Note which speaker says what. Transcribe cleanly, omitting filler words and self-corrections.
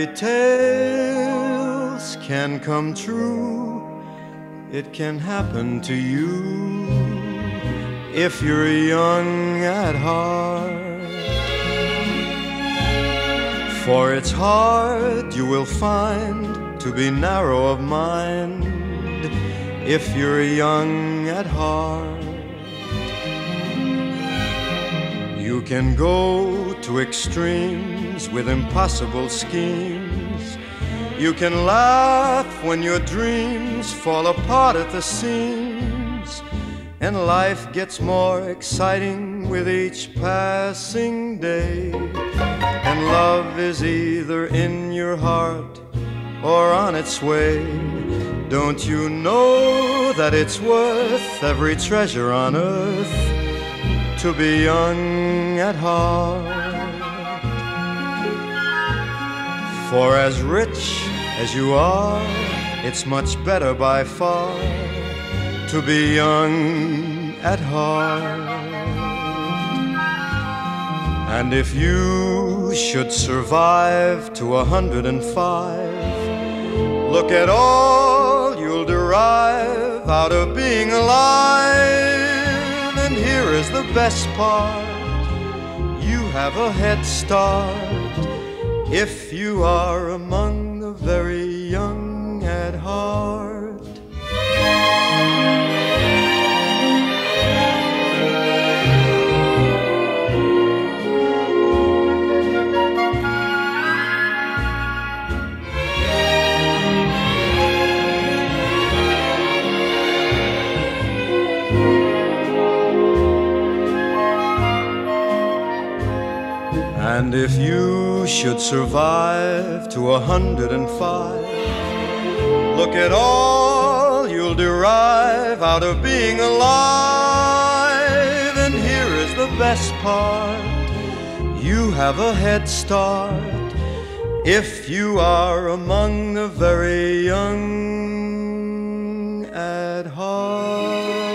Speaker 1: fairy tales can come true. It can happen to you if you're young at heart. For it's hard, you will find, to be narrow of mind if you're young at heart. You can go to extremes with impossible schemes. You can laugh when your dreams fall apart at the seams, and life gets more exciting with each passing day. And love is either in your heart or on its way. Don't you know that it's worth every treasure on earth to be young at heart? For as rich as you are, it's much better by far to be young at heart. And if you should survive to 105, look at all you'll derive out of being alive. And here is the best part, you have a head start if you are among the very young at heart. And if you should survive to 105, look at all you'll derive out of being alive. And here is the best part, you have a head start if you are among the very young at heart.